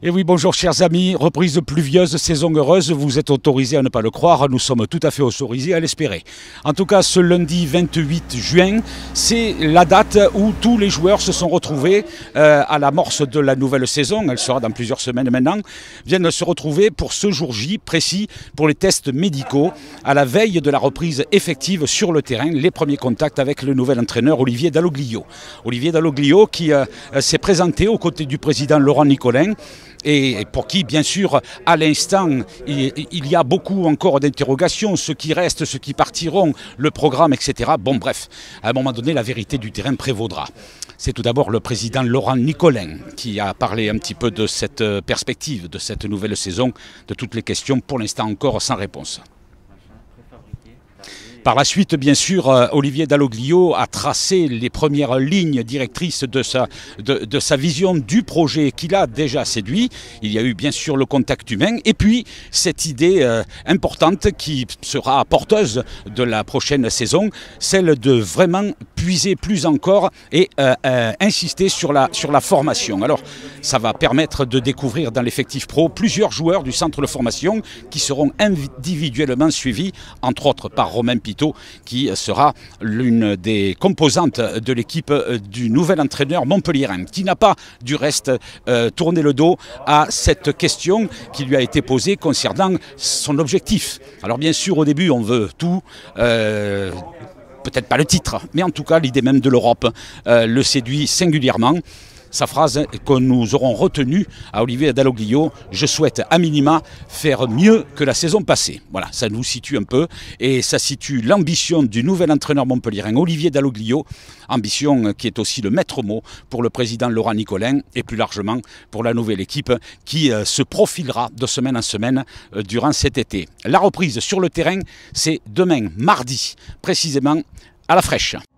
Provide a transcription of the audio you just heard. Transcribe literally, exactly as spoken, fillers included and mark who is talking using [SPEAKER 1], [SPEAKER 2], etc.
[SPEAKER 1] Et oui, bonjour chers amis, reprise pluvieuse, saison heureuse, vous êtes autorisés à ne pas le croire, nous sommes tout à fait autorisés à l'espérer. En tout cas, ce lundi vingt-huit juin, c'est la date où tous les joueurs se sont retrouvés euh, à l'amorce de la nouvelle saison, elle sera dans plusieurs semaines maintenant, viennent se retrouver pour ce jour J précis pour les tests médicaux, à la veille de la reprise effective sur le terrain, les premiers contacts avec le nouvel entraîneur Olivier Dalloglio. Olivier Dalloglio qui euh, s'est présenté aux côtés du président Laurent Nicolin, et pour qui, bien sûr, à l'instant, il y a beaucoup encore d'interrogations, ceux qui restent, ceux qui partiront, le programme, et cetera. Bon, bref, à un moment donné, la vérité du terrain prévaudra. C'est tout d'abord le président Laurent Nicolin qui a parlé un petit peu de cette perspective, de cette nouvelle saison, de toutes les questions, pour l'instant encore sans réponse. Par la suite, bien sûr, Olivier Dalloglio a tracé les premières lignes directrices de sa, de, de sa vision du projet qu'il a déjà séduit. Il y a eu bien sûr le contact humain et puis cette idée euh, importante qui sera porteuse de la prochaine saison, celle de vraiment puiser plus encore et euh, euh, insister sur la, sur la formation. Alors, ça va permettre de découvrir dans l'effectif pro plusieurs joueurs du centre de formation qui seront individuellement suivis, entre autres par Romain Pitot, qui sera l'une des composantes de l'équipe du nouvel entraîneur montpelliérain, qui n'a pas du reste euh, tourné le dos à cette question qui lui a été posée concernant son objectif. Alors bien sûr, au début, on veut tout. Euh, peut-être pas le titre, mais en tout cas l'idée même de l'Europe euh, le séduit singulièrement. Sa phrase que nous aurons retenue à Olivier Dalloglio, je souhaite à minima faire mieux que la saison passée. Voilà, ça nous situe un peu et ça situe l'ambition du nouvel entraîneur montpelliérain Olivier Dalloglio, ambition qui est aussi le maître mot pour le président Laurent Nicolin et plus largement pour la nouvelle équipe qui se profilera de semaine en semaine durant cet été. La reprise sur le terrain, c'est demain, mardi, précisément à La Fraîche.